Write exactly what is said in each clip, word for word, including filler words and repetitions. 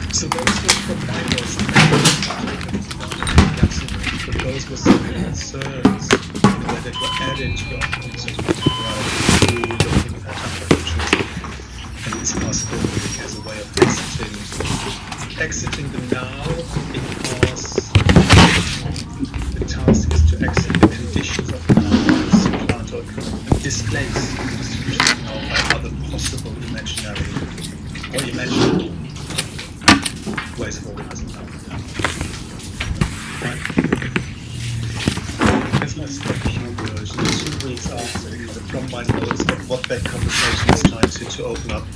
So those were from Bibles, but those were some concerns that were added to our conversation through looking at approaches and its possibility as a way of exiting, exiting the now, because the task is to exit the conditions of the now, supplant or and displace the distribution of now by other possible imaginary or imaginary ways of organizing now. Right. That's my second version, two weeks after, kind of from my notes of what that conversation is trying to, to open up.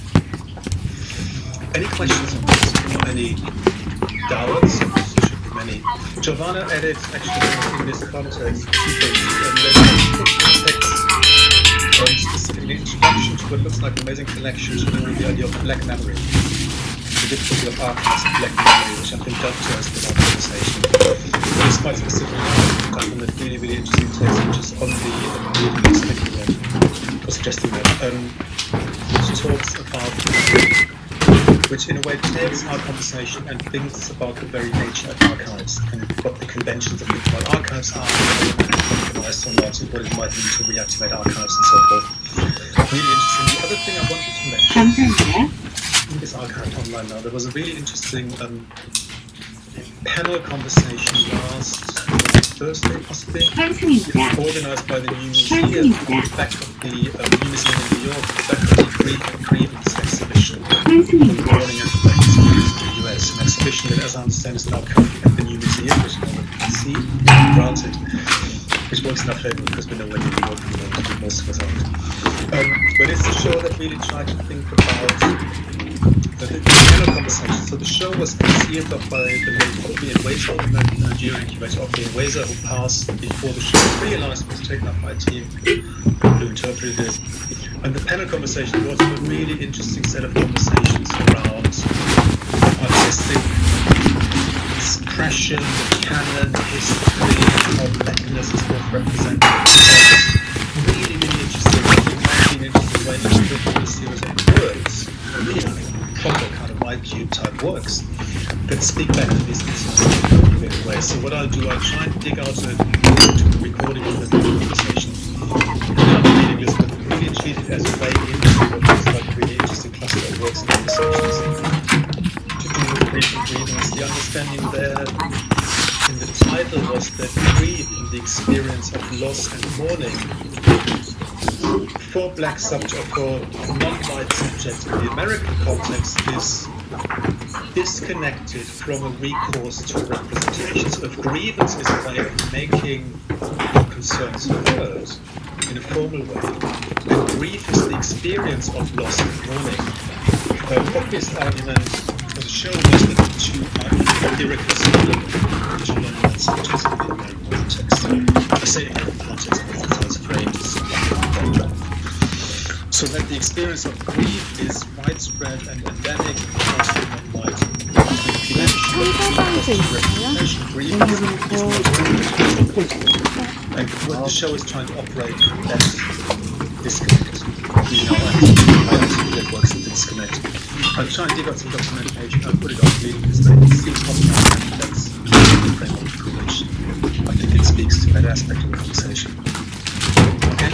Any questions on this? Or any doubts? Many. Giovanna added actually in this context two things. Um, there's a text, um, specifically introduction to what looks like an amazing connection to the idea of black memory. The difficulty of archives and black memory, which I think dovetails with our conversation. But it's quite specific. I found a really, really interesting text, which is on the um, speaking of, or suggesting that. Um, which talks about, which in a way takes our conversation and thinks about the very nature of archives and what the conventions of what archives are, and compromised or not, and what it might mean to reactivate archives and so forth. Really interesting. The other thing I wanted to mention. In this archive online now, there was a really interesting um, panel conversation last Thursday, possibly, organized by the New Museum on the back of the um, New Museum in New York, the back of the Grief and Grievance exhibition from the Morning and the in the U S, an exhibition that, as I understand, is now currently at the New Museum, which nobody can see, granted, which works in our favor because we know when New York we want to do most of us out. Um, but it's a show that really tried to think about the panel conversation. So the show was conceived of by the late Obi Nweza, the Nigerian curator Obi Nweza, who passed before the show was realized, was taken up by a team who interpreted it. And the panel conversation was a really interesting set of conversations around artistic expression, the canon, history, how blackness is both represented. Really, really interesting. It might be an interesting way to look at this series of words. Really proper kind of I Q type works that speak back to these in a way. So what I'll do, I'll try and dig out a, a recording of the conversation. I'm reading this, but really treat it as a way into what looks like a really interesting cluster of works and conversations. To do with grief and grievance, the understanding there in the title was that grief and the experience of loss and mourning for black subject or for non-white subjects in the American context is disconnected from a recourse to representations. Of grievance is a way of making your concerns heard in a formal way. And grief is the experience of loss and mourning. The obvious argument for the show was that the two are irreconcilable, which are non-white subjects in the American context. I say American context, but sometimes framed as so that the experience of grief is widespread and endemic across the non-white population. Grief is not, and what the show is trying to operate in that disconnect. You know, I think that works in disconnect. I'll try and dig out some documentation. I'll put it on reading this thing. See comment. That's the framework through which I think it speaks to that aspect of the conversation. Okay.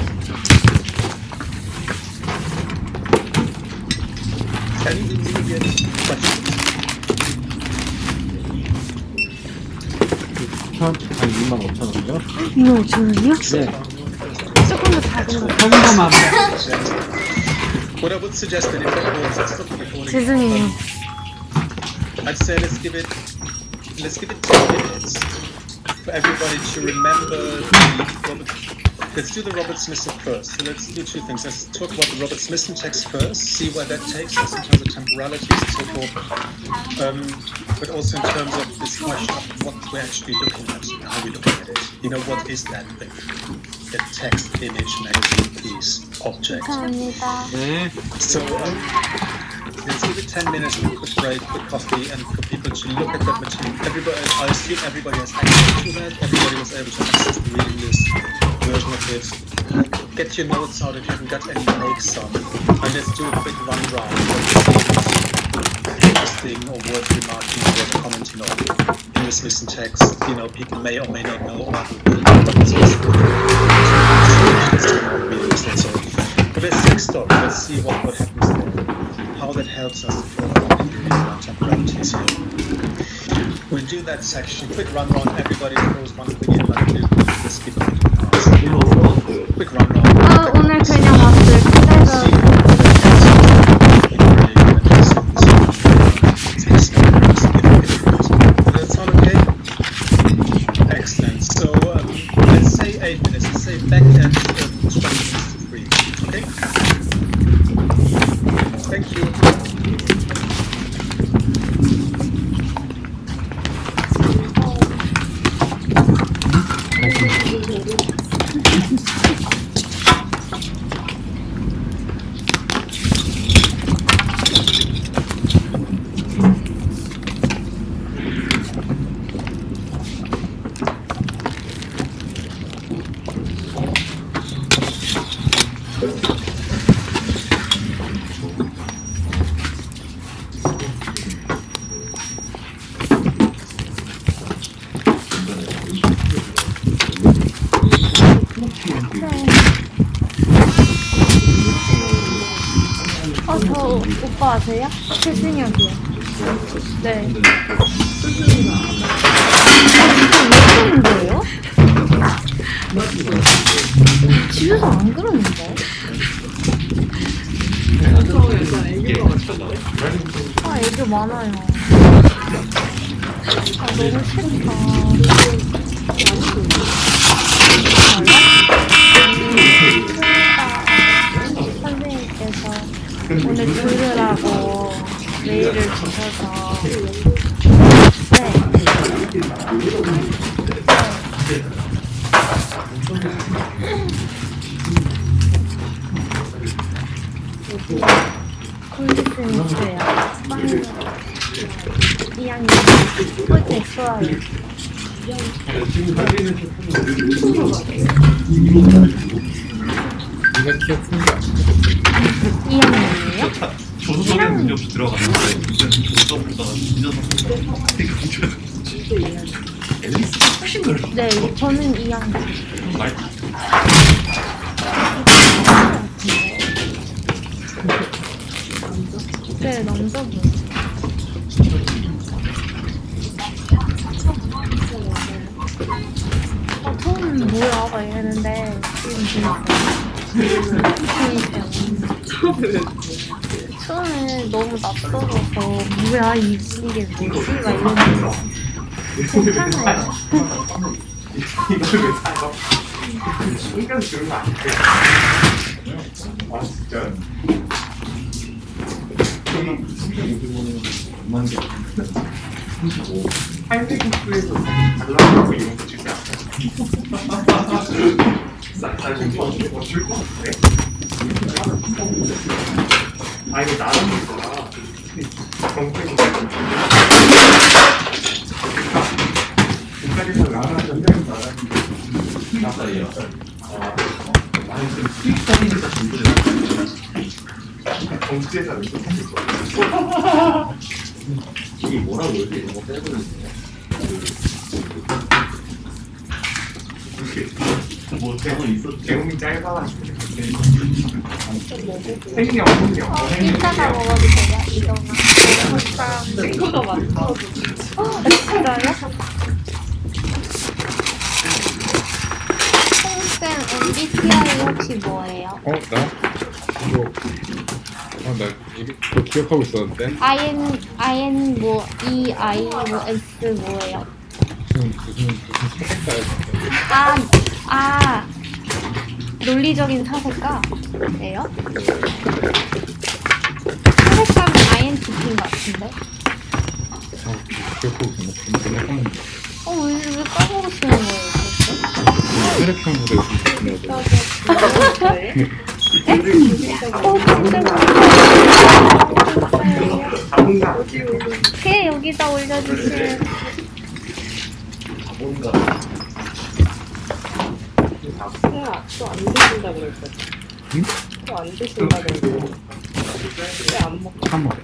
Any immediate questions? 한 이만 오천 원이요? 이만 오천 원이요? 네. 조금 더 작은 거. 작은 거만. What I would suggest that if that works, let's stop the recording. 죄송해요. Um, I'd say let's give it, let's give it ten minutes for everybody to remember the Robert. Let's do the Robert Smithson first. So let's do two things. Let's talk about the Robert Smithson text first, see where that takes us in terms of temporalities and so forth, um, but also in terms of this question of what we're actually looking at, how we're looking at it. You know, what is that thing? The text, image, magazine, piece, object. 네. So um, let's give it ten minutes for a quick break, quick coffee, and for people to look at that material. Everybody, I assume everybody has access to that. Everybody was able to access the reading list version of it. Get your notes out if you haven't got any, make some. And let's do a quick run round. Just thing or worth remarking or worth commenting on in this missing text. You know, people may or may not know or haven't read so. But let's take stock. Let's see what, what happens there. How that helps us to follow up in the temporalities here. We'll do that section. Quick run round. Everybody throws one quick in like this. Let's keep it. Quick run round. 아, 오늘 그냥 왔어요. 그래서 That's all okay? Excellent. So um, let's say eight minutes. Let's say back at uh, twenty minutes to three. Okay? Thank you. 어, 저 오빠 아세요? 최승혁이요. 네. 왜 그러는 거예요? 집에서 안 그러는데? 아, 애교 많아요. 아, 너무 싫다. 선생님께서 오늘 들으라고 메일을 주셔서 네. 콜리스는 있어요. 이 학년 꼴찌 좋아요. 네가 키가 큰 거 아니야? 이 학년이에요? 조선소리 문제 없이 들어갔는데 조선 보다가 앨리스 훨씬 넓어. 네, 저는 이 학년. 말 네, 남자분. 아, 처음 뭐야? 막 이랬는데 지금 재밌어요. 처음에 너무 낯설어서 뭐야 이게 뭐지? 막 이랬는데 괜찮아요. 이걸 왜 사요? 인간 그런 거 아닌데. 아 진짜. 하이테크에서 달라고 이런 거 주지 않아요? 사실 뭐 줄 거 같은데? 아 이거 나는 거야. 정책이 국가에서 나는 전쟁이 나는 나살이요. 아니 좀 수익성이니까 준비를 정치에서 이렇게 하실 거예요. 이게 뭐라고 이렇게 이런 거 빼버리는 거야? 뭐 대본 있었지? 대본이 짧아가지고 생명, 생명 이따가 먹어도 돼요? 이거만. 생거가 많다. 어, 진짜요? 홍쌤 엠비티아이 혹시 뭐예요? 어? 나? 이거 아, 나 이거 그거 기억하고 있었는데 아이엔, 아이엔 뭐, E, I, 뭐, S 뭐예요? 무슨 무슨 무슨 사색가였는데 아, 아, 논리적인 사색가예요? 사색가는 아이엔티피인 것 같은데? 아, 기억하고 있었는데 너무 생각하는데 어, 왜, 왜 까먹으시는 거예요, 그렇게? 혈액형 무대 있었는데 네. 어, 진짜 자본가 걔 여기다 올려주세요. 자본가 또안 드신다고 그랬거든. 응? 또안 드신다고 그랬거든. 왜안 먹어? 한 번.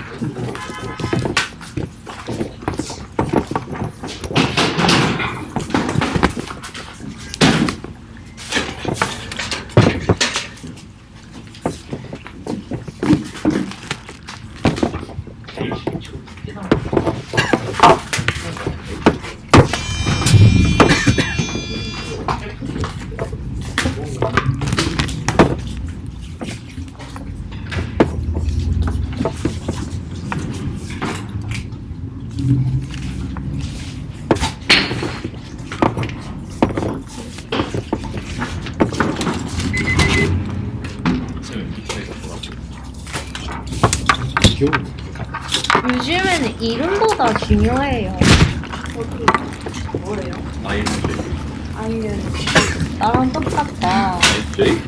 귀여워. 요즘에는 이름보다 중요해요. 뭐래요? 아이엔티. 아니면 나랑 똑같다. 아이엔티?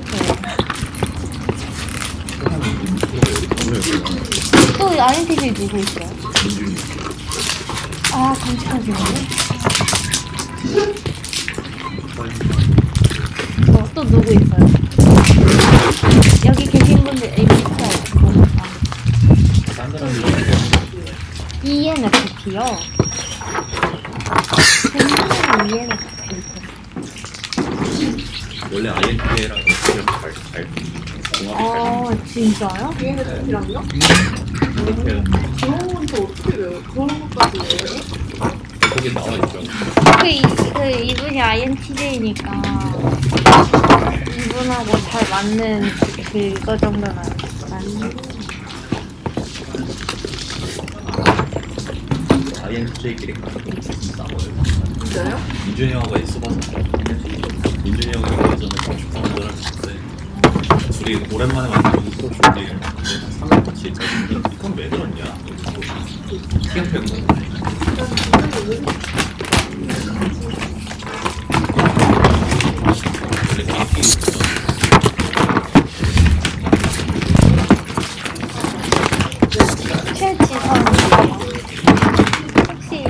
또 아이엔티제이 누구 있어요? 민준이. 아, 잠시만요. 어, 또 누구 있어요? 여기 계신 분들 엠비티아이 보니까 딴 사람이 이엔에프피요. 밴드는 이엔에프피. 원래 아이엔티랑 이렇게 잘, 잘 공합이 아, 진짜요? 비엔에프피랑요? 잘 그런 건 또 어떻게 배워요? 그런 것까지 외워요? 거기에 나와 있죠. 그, 이, 그 이분이 아이엔티제이니까 이분하고 잘 맞는 그거 정도는 맞는. 아이엔티제이끼리 가서 좀 싸워요. 진짜요? 민준이 형하고 애써봐서 민준이 형이 예전에 건축 사람들 했는데 둘이 오랜만에 만나고 서로 좋은 얘기를 했는데 삼 년 같이 있었는데 이건 왜 그러냐? 시간 빼는 거. 최지선 혹시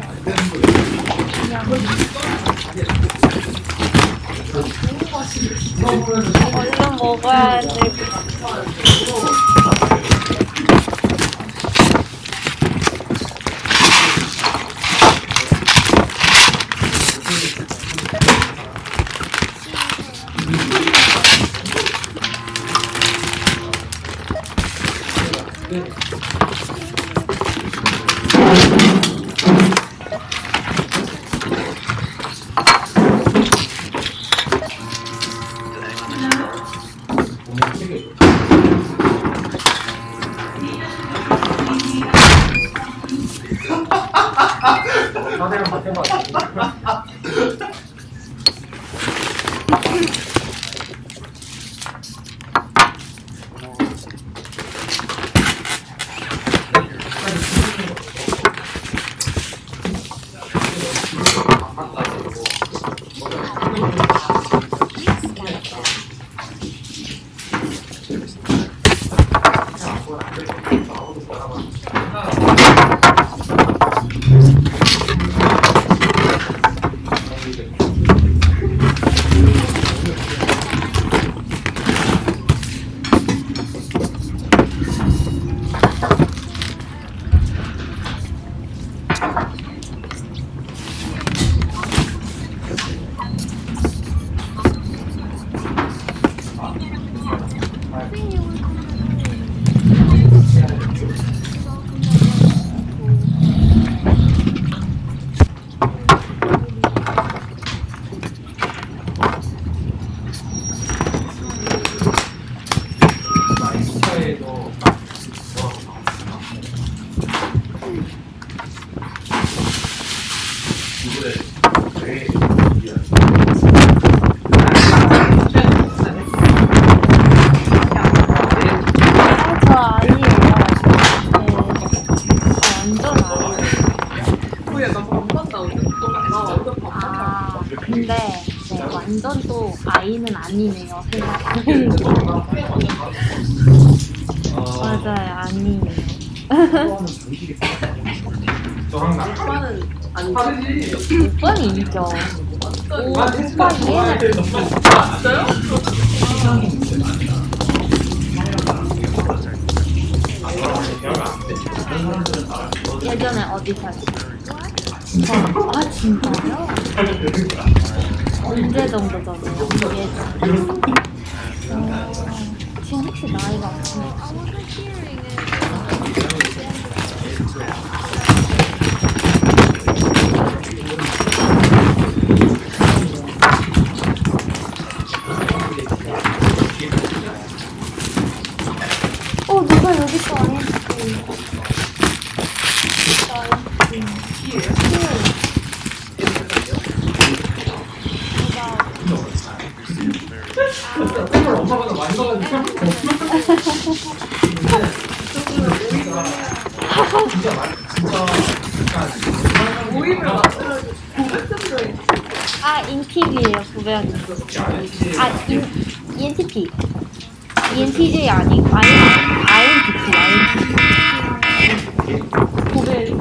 그냥 얼른 먹어야 돼. 근데 네, 완전 또 아이는 아니네요. 생각해보니까. 맞아요, 아니에요. 오빠는 아니지. 오빠는 인정. 오, 오빠 이해는 진짜요? 예전에 어디 사셨어요? 아 진짜요? 언제 정도 전에요? 예전. 어, 지금 혹시 나이가 어떻게? 어 누가 여기 있어? 아 인티비예요 구백. 아 인 이엔티피. 이엔티제이 아니고 아이엔티피 아이엔티피. 구백.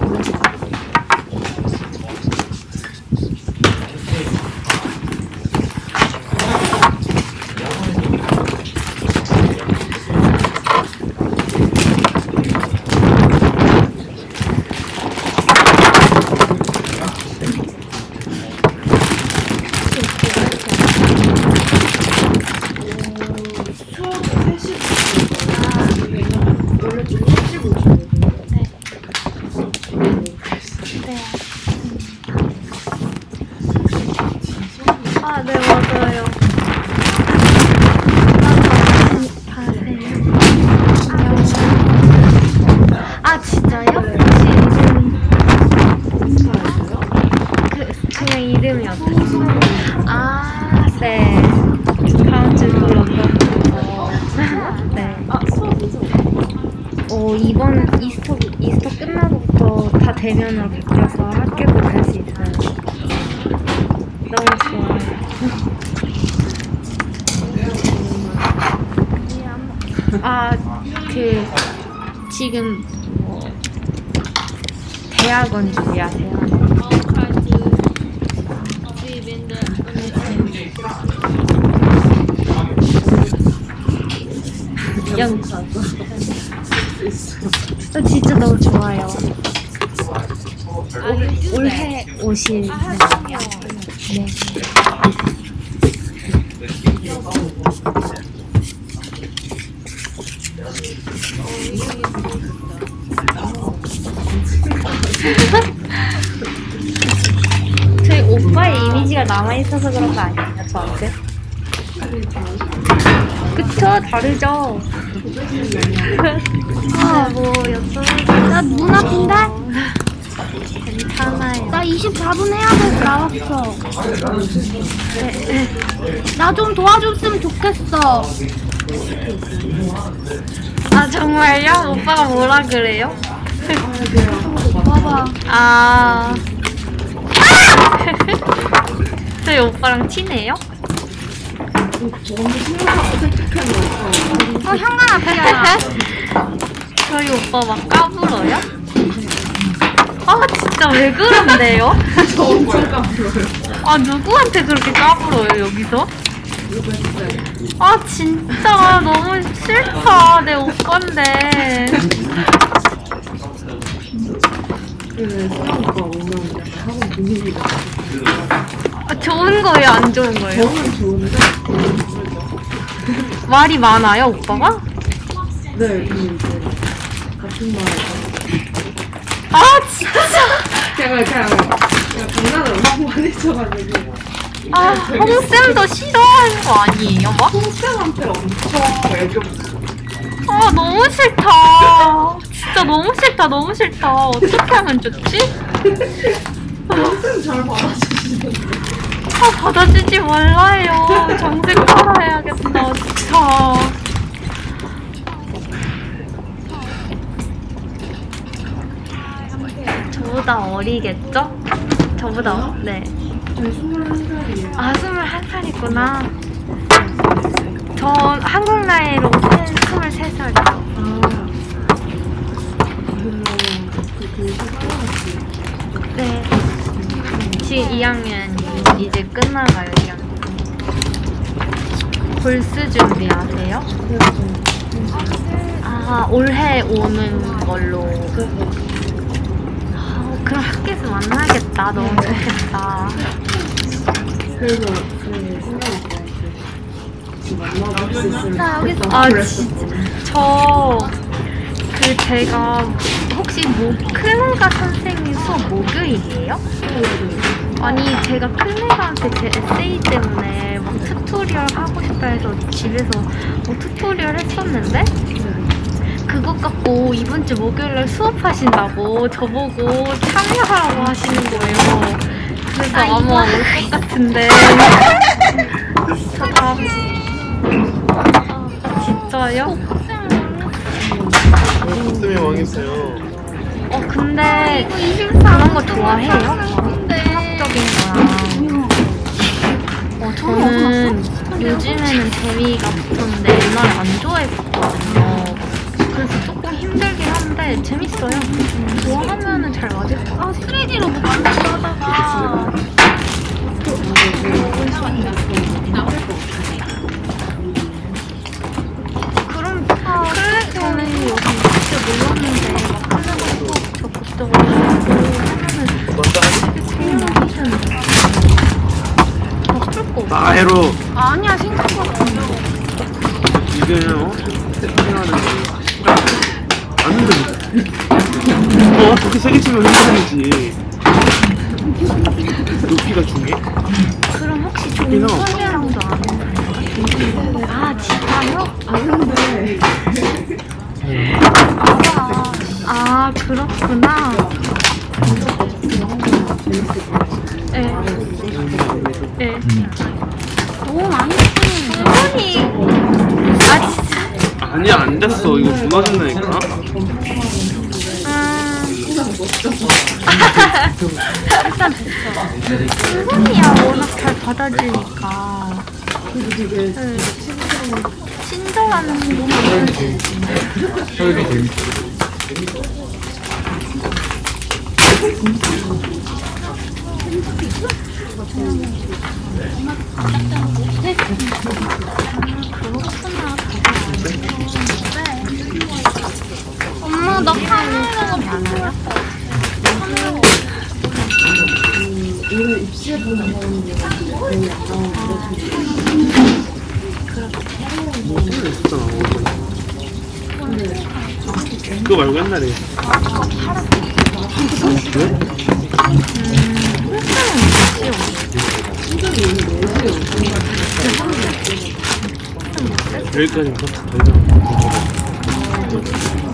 아, 네, 맞아요. 아, 진짜요? 혹시 이름, 그, 그냥 이름이 어떠세요? 아, 네. 다음 주 또 런던. 네. 아, 수업이죠? 어, 이번 이스터, 이스터 끝나고부터 다 대면으로 바뀌어서 학교도 갈 수 있어요. 너무 좋아요. 아, 그 지금 뭐 대학원 준비하세요? 영. 어, 진짜 너무 좋아요. 올, 올해 오실. 네. 저희 오빠의 이미지가 남아있어서 그런 거 아니에요, 저한테? 그쵸? 다르죠? 아, 뭐, 여쭤보니까. 나 눈 아픈데? 괜찮아요. 나 이십사 분 해야 돼서 나왔어. 나 좀 도와줬으면 좋겠어. 아, 정말요? 오빠가 뭐라 그래요? 봐봐. 아. 저희 오빠랑 친해요? 어, 현관 앞이잖아. 저희 오빠 막 까불어요? 아, 진짜 왜 그런데요? 저 엄청 까불어요. 아, 누구한테 그렇게 까불어요, 여기서? 아, 진짜 너무 싫다. 내 오빠인데. 그래, 수영 오빠 오면 약간 학원 분위기가 아, 좋은 거예요, 안 좋은 거예요? 저는 좋은데 말이 많아요, 오빠가? 네, 근데 이제 같은 말을 아, 진짜. 그냥 그냥 그냥 장난을 너무 많이 쳐가지고 아, 홍쌤도 싫어하는 거 아니에요, 막? 홍쌤한테 엄청 애교 아, 너무 싫다. 진짜 너무 싫다, 너무 싫다. 어떻게 하면 좋지? 홍쌤 잘 받아주시는데 아, 받아주지 말라요. 정색 팔아야겠다, 진짜. 저보다 어리겠죠? 저보다, 네. 저희 스물한 살이에요. 아, 스물한 살이구나. 저 한국 나이로 스물세 살이요. 아, 그러면 그 사과같이 네. 지금 이 학년 이제 끝나가요, 이 학년. 골스 준비하세요? 그래서 아, 아, 올해 오는 걸로. 아, 그럼 학교에서 만나겠다. 너무 좋겠다. 그래서 그 생각났어요. 만나볼 수 있으면 나 여기서 좋겠다. 아 그랬었어. 진짜 저 그 제가 혹시 뭐 클레가 선생님 수업 목요일이에요? 아니 제가 클레가한테 제 에세이 때문에 막 튜토리얼 하고 싶다 해서 집에서 뭐 튜토리얼 했었는데 그것 갖고 이번 주 목요일날 수업하신다고 저보고 참여하라고 하시는 거예요. 그래서 아, 아마 올 것 같은데 저 다음 진짜요? 때문에 망했어요. 어 근데 그런 거 좋아해요? 학적인 거랑. 어 저는 요즘에는 재미가 붙었는데 옛날에 안 좋아했었거든요. 그래서 조금 힘들긴 한데 재밌어요. 좋아하면은 잘 맞을 것 같아요. 아 쓰레기로 뭐 만들고 하다가 그럼 클래 저는 여기 그때 몰랐는데 막 클래가 수업 적극적으로 하고 하면은 괜찮은데 바쁠 거 없어. 아 해로 아니야 생각보다 이게요. 생각하는 안는데 어 그렇게 세게 치면 흔들리지. 높이가 중요해? 그럼 혹시 좋긴 해. 종소녀랑도 아는 아 진짜요? 아는데 아 그렇구나. 네. 네. 너무 많이 했어요. 어머니. 아 진짜. 아니야 안 됐어. 이거 무너진다니까. 일단 됐어. 승훈이야 워낙 잘 받아주니까. 되게 네. 친절한 너무 설계 재밌어. 엄마 나 카메라가 많아요? 오늘 입시에 보는 거는 되게 약간 뭐 생각 있었잖아. 그거 말고 옛날에 여기까지 갔어. 더 이상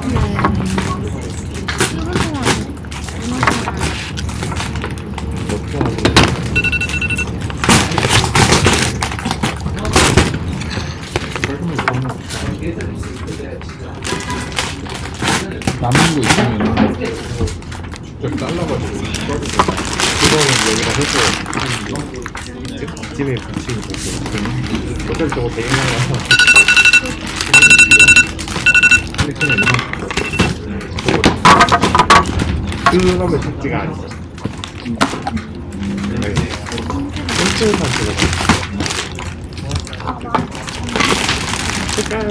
남는 거 있으면 직접 잘라가지고 그거는 여기다 해서 집에 붙이는 거고 어쩔 저거 배경화가 그놈의 숙제가 아니야. 일주일만 들어가. 색깔이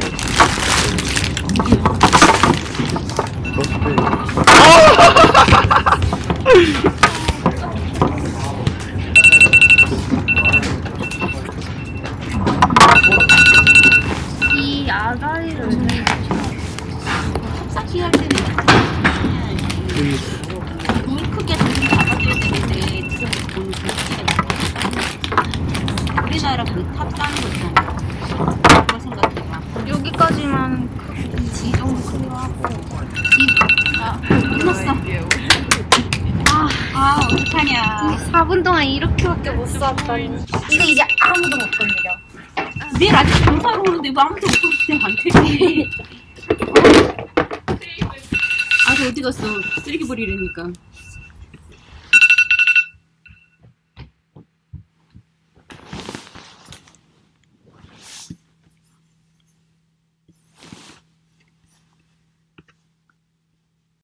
이 아가리를 섭삭히 할 때는 물 크게 정신 잡아줘야 되는데 물 크게 우리나라 그 탑 따는 거 있잖아. 그거 생각해봐. 여기까지만 이 정도 크기로 하고 아 끝났어. 아, 아 어떡하냐. 사 분 동안 이렇게밖에 못 쐈다니. 이거 이제 아무도 못 건드려. 내일 아침 공사로 오는데 왜 아무도 못 보면 안 되지. 아주 어디 갔어. 쓰레기 버리려니까.